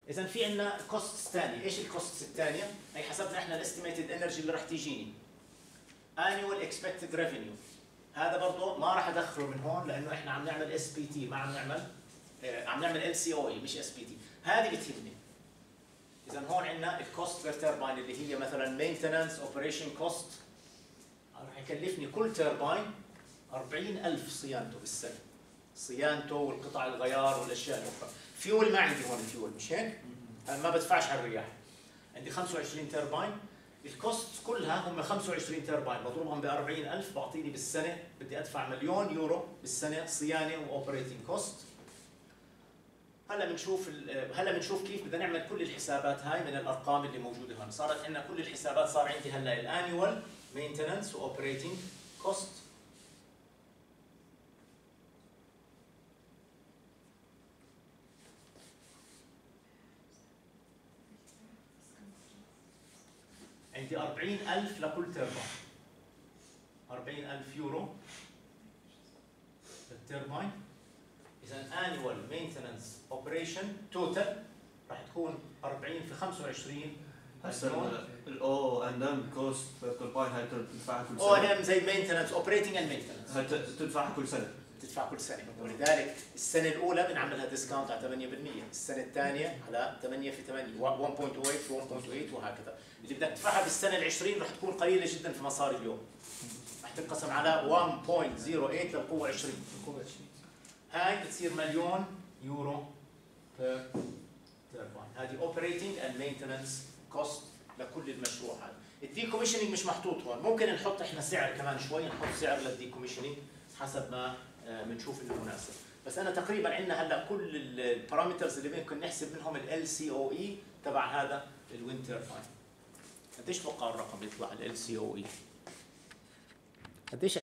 اذا في عندنا كوست ثانيه. ايش الكوست الثانيه؟ هي حسبنا احنا الاستيميتد انرجي اللي راح تيجيني. annual expected revenue. هذا برضه ما راح ادخله من هون لانه احنا عم نعمل اس بي تي، ما عم نعمل ال سي او اي مش اس بي تي. هذه بتهمني. اذا هون عندنا الكوست بير ترباين اللي هي مثلا مينتننس اوبريشن كوست، راح يكلفني كل ترباين 40,000 صيانته بالسنه. صيانته والقطع الغيار والاشياء الاخرى. فيول ما عندي هون الفيول مش هيك؟ ما بدفعش على الرياح. عندي 25 ترباين، الكوست كلها هم 25 ترباين بضربهم ب 40,000 بعطيني بالسنه بدي ادفع مليون يورو بالسنه صيانه واوبريتنج كوست. هلا بنشوف كيف بدنا نعمل كل الحسابات هاي من الارقام اللي موجوده هون. صارت عندنا كل الحسابات، صار عندي هلا الانيوال مينتننس واوبريتنج كوست. عندي 40,000 لكل ترباين، 40,000 يورو للترباين. إذا annual maintenance operation total راح تكون 40 في 25 هسه الاو ان ام كوست بير ترباين هاي تدفعها كل سنه. او ان ام زي مينتننس اوبريتنج اند مينتننس هاي تدفعها كل سنه. تدفع كل سنه، ولذلك السنه الاولى بنعملها ديسكاونت على 8%، السنه الثانيه على 8 في 8 1.08 في 1.8 وهكذا. اللي بدك تدفعها بالسنه ال20 راح تكون قليله جدا في مصاري اليوم. راح تنقسم على 1.08 للقوه 20. هاي بتصير مليون يورو بير ترباين. هذه اوبريتنج اند مينتننس كوست لكل المشروع هذا. الديكوميشننج مش محطوط هون، ممكن نحط احنا سعر كمان شوي، نحط سعر للديكوميشننج حسب ما بنشوف انه مناسب. بس انا تقريبا عندنا هلا كل البارامترز اللي ممكن نحسب منهم ال سي او اي تبع هذا الويند تيرباين. قديش توقع الرقم يطلع ال سي او اي؟ قديش